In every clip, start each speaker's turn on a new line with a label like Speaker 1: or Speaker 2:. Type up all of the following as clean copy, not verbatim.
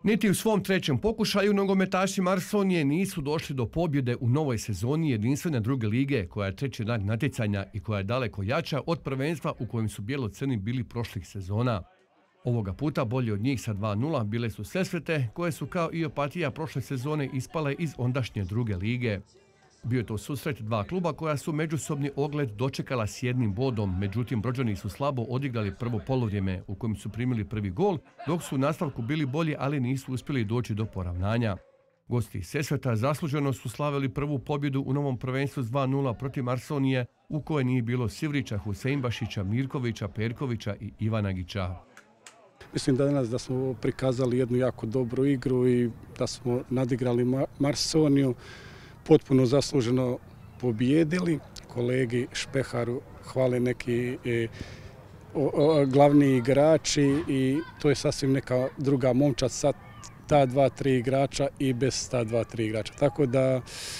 Speaker 1: Niti u svom trećem pokušaju nogometaši Marsonije nisu došli do pobjede u novoj sezoni jedinstvene druge lige, koja je treći rang natjecanja i koja je daleko jača od prvenstva u kojem su bijelo-crni bili prošlih sezona. Ovoga puta bolje od njih sa 2:0 bile su Sesvete, koje su kao i Opatija prošle sezone ispale iz ondašnje druge lige. Bio je to susret dva kluba koja su međusobni ogled dočekala s jednim bodom, međutim Brođani su slabo odigrali prvo polovrijeme u kojem su primili prvi gol, dok su u nastavku bili bolji, ali nisu uspjeli doći do poravnanja. Gosti Sesveta zasluženo su slavili prvu pobjedu u novom prvenstvu s 2:0 protiv Marsonije, u kojoj nije bilo Sivrića, Huseinbašića, Mirkovića, Perkovića i Ivanagića.
Speaker 2: Mislim danas da smo prikazali jednu jako dobru igru i da smo nadigrali Marsoniju, potpuno zasluženo pobijedili. Kolegi Špeharu hvale neki glavni igrači i to je sasvim neka druga momčad sa ta 2-3 igrača i bez ta 2-3 igrača. Tako da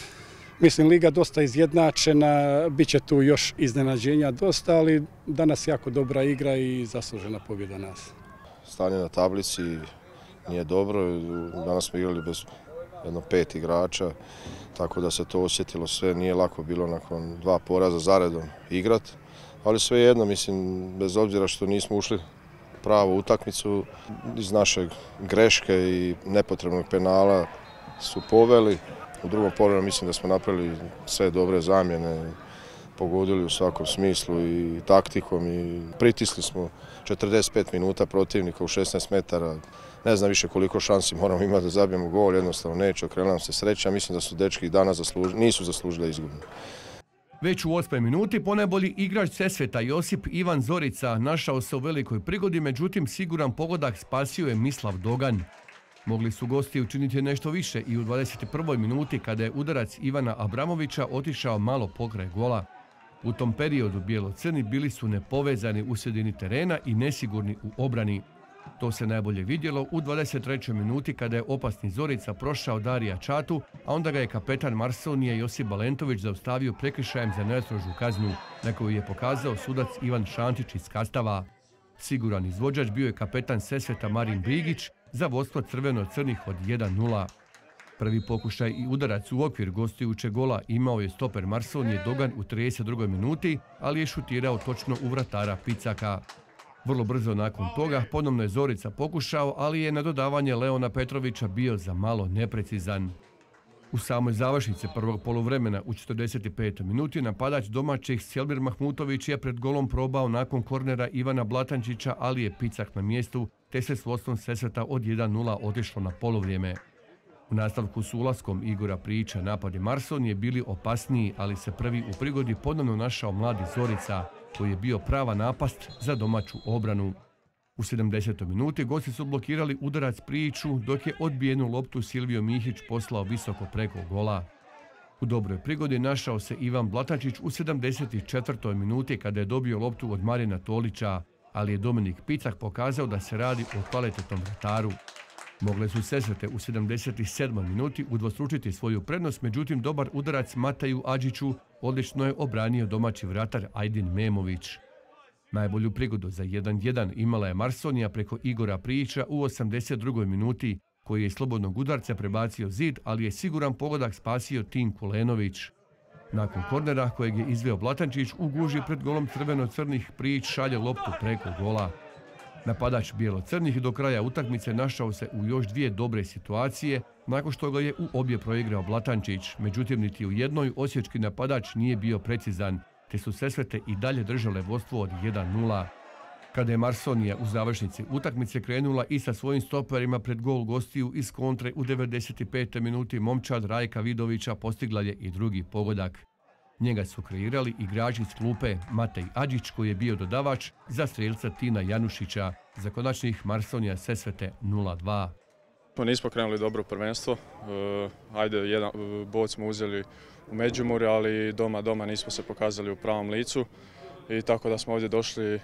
Speaker 2: mislim liga dosta izjednačena, bit će tu još iznenađenja dosta, ali danas jako dobra igra i zaslužena pobjeda nas.
Speaker 3: Stanje na tablici nije dobro, danas smo igrali bez jedno 5 igrača, tako da se to osjetilo sve, nije lako bilo nakon 2 poraza zaredom igrati, ali svejedno, mislim, bez obzira što nismo ušli pravu utakmicu, iz naše greške i nepotrebnog penala su poveli. U drugom poluvremenu mislim da smo napravili sve dobre zamjene, pogodili u svakom smislu i taktikom i pritisli smo 45 minuta protivnika u 16 metara. Ne znam više koliko šansi moramo imati da zabijemo gol, jednostavno neće, okrenula nam se sreća. Mislim da su dečki danas nisu zaslužili da izgubimo.
Speaker 1: Već u 8. minuti ponajbolji igrač Sesveta Josip Ivan Zorica našao se u velikoj prigodi, međutim siguran pogodak spasio je Mislav Doganj. Mogli su gosti učiniti nešto više i u 21. minuti kada je udarac Ivana Abramovića otišao malo pokraj gola. U tom periodu bijelo-crni bili su nepovezani u sredini terena i nesigurni u obrani. To se najbolje vidjelo u 23. minuti kada je opasni Zorica prošao Darija Čatu, a onda ga je kapetan Marsonije Josip Balentović zaustavio prekršajem za najstrožu kaznu, na koju je pokazao sudac Ivan Šantić iz Kastava. Siguran izvođač bio je kapetan Sesveta Marin Brigić za vodstvo crveno-crnih od 1:0. Prvi pokušaj i udarac u okvir gostujućeg gola imao je stoper Marsonije Doganj u 32. minuti, ali je šutirao točno u vratara Picaka. Vrlo brzo nakon toga ponovno je Zorica pokušao, ali je na dodavanje Leona Petrovića bio za malo neprecizan. U samoj završnici prvog poluvremena u 45. minuti napadač domaćih Selmir Mahmutović je pred golom probao nakon kornera Ivana Blatančića, ali je Picak na mjestu, te se s vodstvom Sesveta od 1:0 otišlo na polovrijeme. U nastavku s ulaskom Igora Prijića napadi Marsonije bili opasniji, ali se prvi u prigodi ponovno našao mladi Zorica, koji je bio prava napast za domaću obranu. U 70. minuti gosti su blokirali udarac Prijiću, dok je odbijenu loptu Silvio Mihić poslao visoko preko gola. U dobroj prigodi našao se Ivan Blatančić u 74. minuti kada je dobio loptu od Marina Tolića, ali je Dominik Picak pokazao da se radi o kvalitetnom vrataru. Mogle su Sesvete u 77. minuti udvostručiti svoju prednost, međutim dobar udarac Mateju Adžiću odlično je obranio domaći vratar Ajdin Memović. Najbolju prigodu za 1:1 imala je Marsonija preko Igora Prijića u 82. minuti, koji je iz slobodnog udarca prebacio zid, ali je siguran pogodak spasio Tin Kulenović. Nakon kornera kojeg je izveo Blatančić u guži pred golom crveno-crnih, Prijić šalje loptu preko gola. Napadač bijelo-crnih do kraja utakmice našao se u još 2 dobre situacije nakon što ga je u obje proigrao Blatančić, međutim niti u jednoj osječki napadač nije bio precizan, te su Sesvete i dalje držale vodstvo od 1:0. Kada je Marsonija u završnici utakmice krenula i sa svojim stoperima pred gol gostiju iz kontre u 95. minuti, momčad Rajka Vidovića postigla je i drugi pogodak. Njega su kreirali igrači iz klupe Matej Adžić, koji je bio dodavač za strijelca Tina Janušića, za konačnih Marsonija Sesvete 0:2.
Speaker 4: Nismo krenuli dobro prvenstvo, jedan bod smo uzeli u Međimurju, ali doma nismo se pokazali u pravom licu i tako da smo ovdje došli,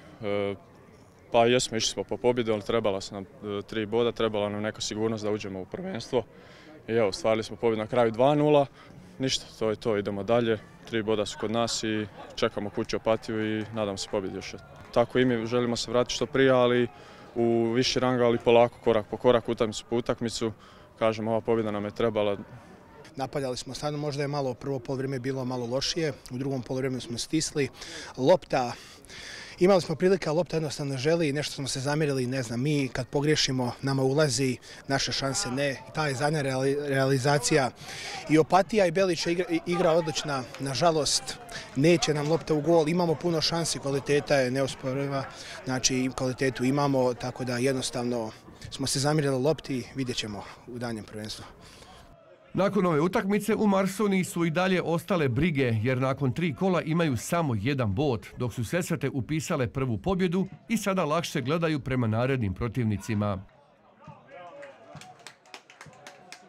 Speaker 4: pa jesmo, išli smo po pobjedu, ali trebala su nam 3 boda, trebala nam neka sigurnost da uđemo u prvenstvo i evo, stvarili smo pobjedu na kraju 2:0. Ništa, to je to, idemo dalje, 3 boda su kod nas i čekamo kući Opatiju i nadam se pobjedi još. Tako i mi želimo se vratiti što prije, ali u viši rang, ali polako, korak po korak, utakmicu po utakmicu. Kažem, ova pobjeda nam je trebala.
Speaker 5: Napadali smo stvarno, možda je malo prvo poluvreme bilo malo lošije, u drugom poluvremenu smo stisli. Lopta, imali smo prilike, a lopta jednostavno želi i nešto smo se zamjerili, ne znam, mi kad pogriješimo nama ulazi, naše šanse ne. Ta je zadnja realizacija i Opatija i Belić igra odlična, nažalost neće nam lopta u gol, imamo puno šansi, kvaliteta je neosporiva, znači kvalitetu imamo, tako da jednostavno smo se zamjerili lopti, vidjet ćemo u danjem prvenstvu.
Speaker 1: Nakon ove utakmice u Marsoniji su i dalje ostale brige jer nakon 3 kola imaju samo 1 bod, dok su Sesvete upisale prvu pobjedu i sada lakše gledaju prema narednim protivnicima.